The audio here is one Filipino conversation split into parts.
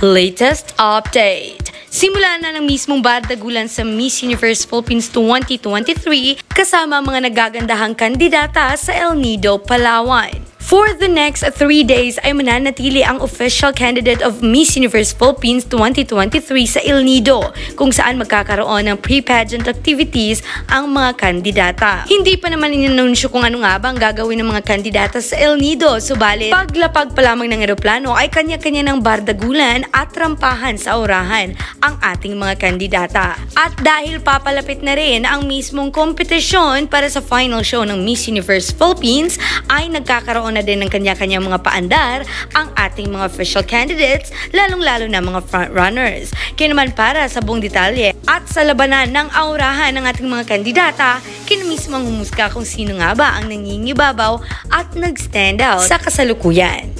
Latest update. Simula na ng mismong Bardagulan sa Miss Universe Philippines 2023 kasama mga nagagandahang kandidata sa El Nido, Palawan. For the next 3 days ay mananatili ang official candidate of Miss Universe Philippines 2023 sa El Nido, kung saan magkakaroon ng pre-pageant activities ang mga kandidata. Hindi pa naman inanunsyo kung ano nga ba ang gagawin ng mga kandidata sa El Nido, subalit paglapag pa lamang ng eroplano ay kanya-kanya ng bardagulan at rampahan sa orahan ang ating mga kandidata. At dahil papalapit na rin ang mismong kompetisyon para sa final show ng Miss Universe Philippines, ay nagkakaroon na din ng kanya-kanyang mga paandar ang ating mga official candidates, lalong-lalo na mga frontrunners. Kaya naman para sa buong detalye at sa labanan ng aurahan ng ating mga kandidata, kaya mismo ang humusga kung sino nga ba ang nangingibabaw at nag-stand out sa kasalukuyan.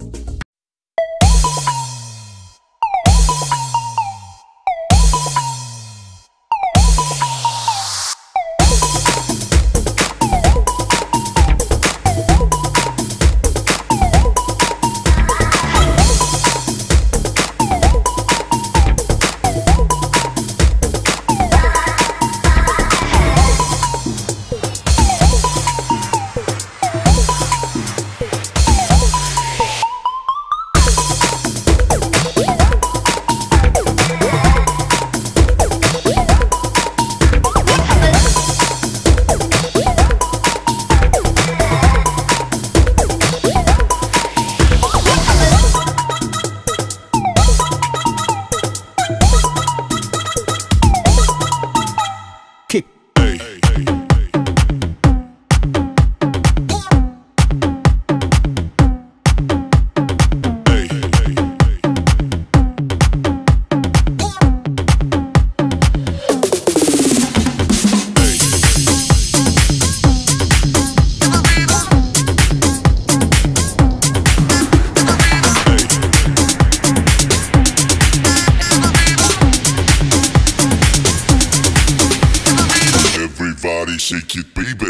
Everybody shake it, baby.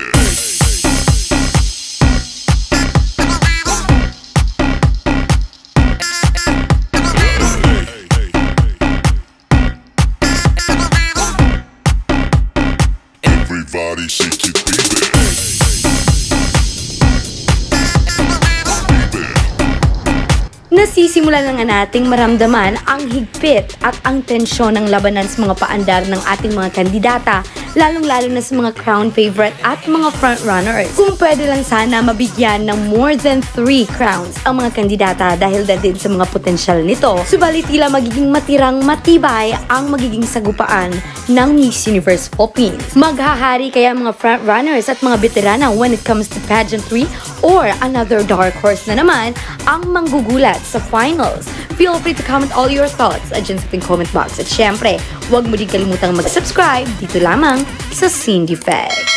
Everybody shake it, baby. Nasisimula na nga nating maramdaman ang higpit at ang tensyon ng labanan sa mga paandar ng ating mga kandidata, lalong-lalo na sa mga crown favorite at mga frontrunners. Kung pwede lang sana mabigyan ng more than 3 crowns ang mga kandidata dahil din sa mga potensyal nito, subalit tila magiging matirang matibay ang magiging sagupaan ng Miss Universe Philippines. Maghahari kaya mga frontrunners at mga veterana when it comes to pageantry, or another dark horse na naman ang manggugulat sa finals? Feel free to comment all your thoughts dyan sa ating comment box. At syempre, huwag mo din kalimutang mag-subscribe dito lamang sa Cindy Fag.